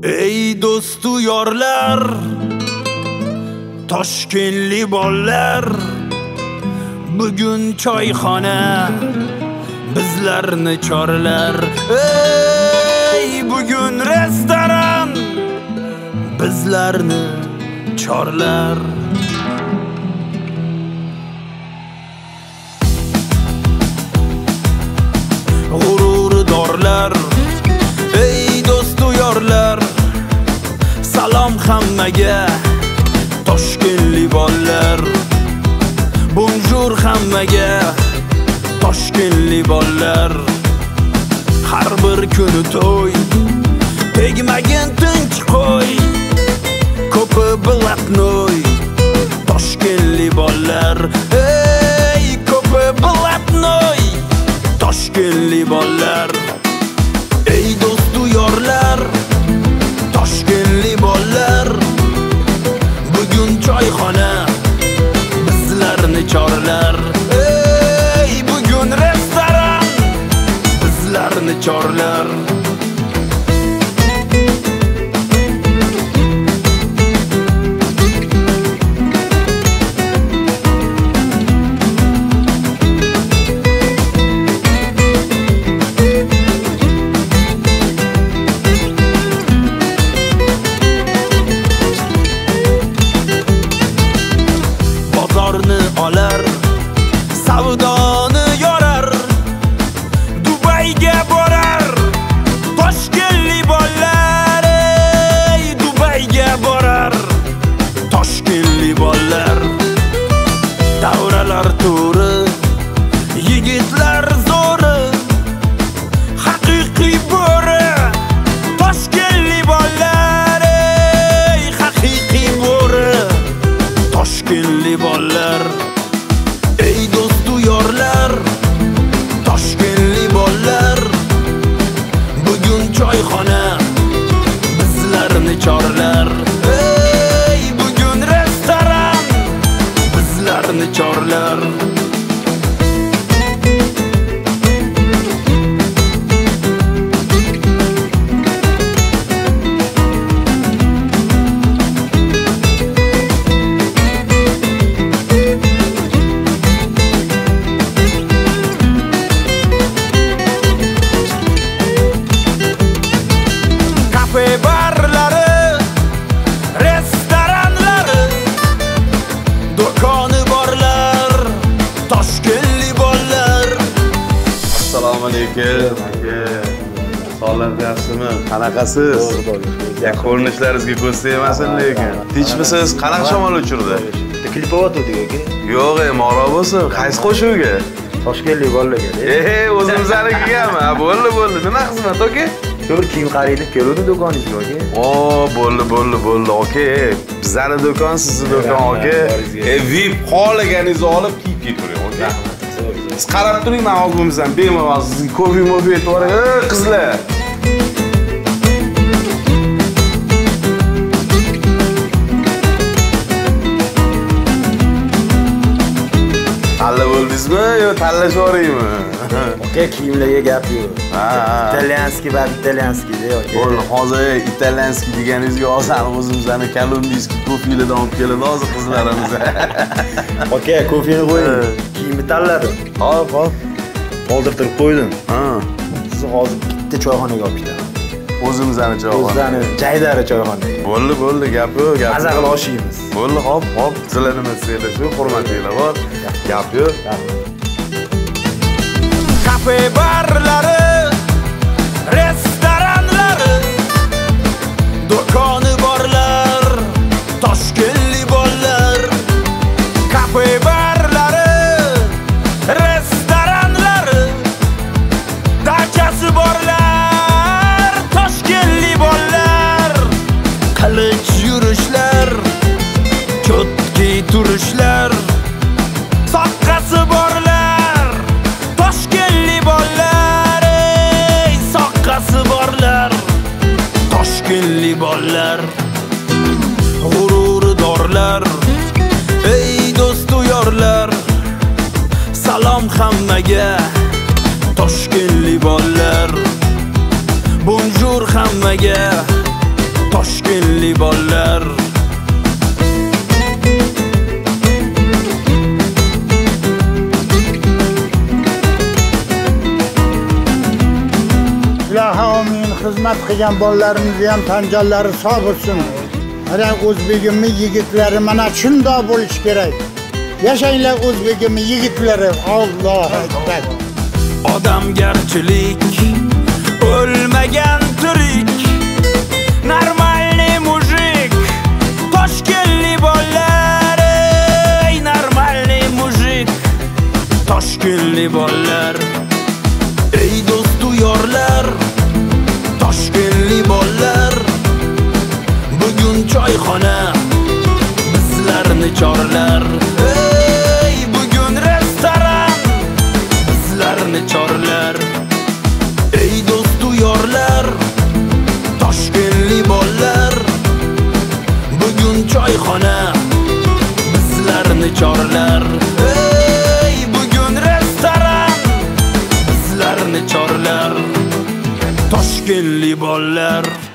Ey do'stu yorlar, Toshkentli bollar, bugun choyxona bizlarni chorlar. Ey bugun restoran bizlarni chorlar. G'ururidorlar, ey do'stu yorlar, salom hammaga, Toshkentli bollar. Bonjour hammaga, Toshkentli bollar. Har bir kuni to'y, tegmagin tinch qo'y, ko'pi blatnoy, Toshkentli bollar. Ey ko'pi blatnoy, Toshkentli bollar. Ey do'stu yorlar, Toshkentli bollar, bugun choyxona bizlarni chorlar. Ey bugun restoran bizlarni chorlar. Olar, savdoni yorar, Dubayga borar, Toshkentli bollar. Ey Dubayga borar, Toshkentli bollar. Davralar to'ri, yigitlar zo'ri, haqiqiy bo'ri, Toshkentli bollar. Ey haqiqiy bo'ri, Toshkentli bollar. Ey do'stu yorlar, Toshkentli bollar, bugun choyxona bizlarni chorlar. Ey bugun restoran bizlarni chorlar. Barlari, restoranlari, do'koni borlar, Toshkentli bollar. Assalomu alaykum. Sog'liqlasizmi? Qanaqasiz? Ko'rinishlaringizga ko'z tegmasin lekin. Tinchmisiz? Qanaqa shamol uchirdi? Klipovatdik aka. Yo'q, ma'ro bo'lsin. Qaysi qo'shuvga? Toshkentli bolalarga. O'zimiznikigami? Bo'ldi. Nima xizmat aka? Bir kiyim xaridib keluvdi do'koningizga aka. Bo'ldi aka. Bizning do'kon, sizning do'kon aka. VIP xohlaganingizni olib kiyib ketavering aka. Siz qarab turing, men hozir bemalol sizga ko'pi aytib yuboray. Qizlar. Tanlab bo'ldingizmi yo tanlash o'raymi? Aka kiyimlarga gap yo'q. İtalyanskiy va italyanskiy aka. Bo'ldi, hozir italyanskiy deganingizga hozir o'zimizning kolumbiyskiy ko'piylardan olib keladi hozir qizlarimiz. Aka ko'pini qo'ying. Kiyimni tanladim. Hop. Qoldirtirib qo'ydim. Siz hozir bitta choyxonaga olib ketaman. O'zimizning choyxona. O'zlarini Jaydari choyxonaga. Bo'ldi, gap yo'q. Maza qilib oshiymiz. Bo'ldi, hop. Sizlar nima desanglar shu, hurmatinglar bor. Gap yo'q. Kafe barlari, restoranlari, do'koni borlar, Toshkentli bollar. Kafe barlari, restoranlari, dachasi borlar, Toshkentli bollar. Qilich yurishlar, cho'tki turishlar, soqqasi borlar, Toshkentli bollar. Ey soqqasi borlar, Toshkentli bollar. G'ururidorlar, ey do'stu yorlar, salom hammaga, Toshkentli bollar. Bonjour hammaga, Toshkentli bolalar. Ilohi amin. Xizmat qilgan bolalarimizni ham tanjallari sog' bo'lsin. Ana o'zbegimni yigitlari mana shundoq bo'lish kerak. Yashanglar o'zbegimni yigitlari. Allohu akbar. Odamgarchilik o'lmagan tirik. Normalniy mujik. Toshkentli bolalar. Ey normalniy mujik. Toshkentli bolalar. Ey do'stu yorlar. Toshkentli bolalar. Bugun choyxona bizlarni chorlar. Ey bugun restoran bizlarni chorlar. Ey do'stu yorlar. Toshkentli bolalar. Bugun choyxona bizlarni chorlar. Ey bugun restoran bizlarni chorlar. Toshkentli bolalar.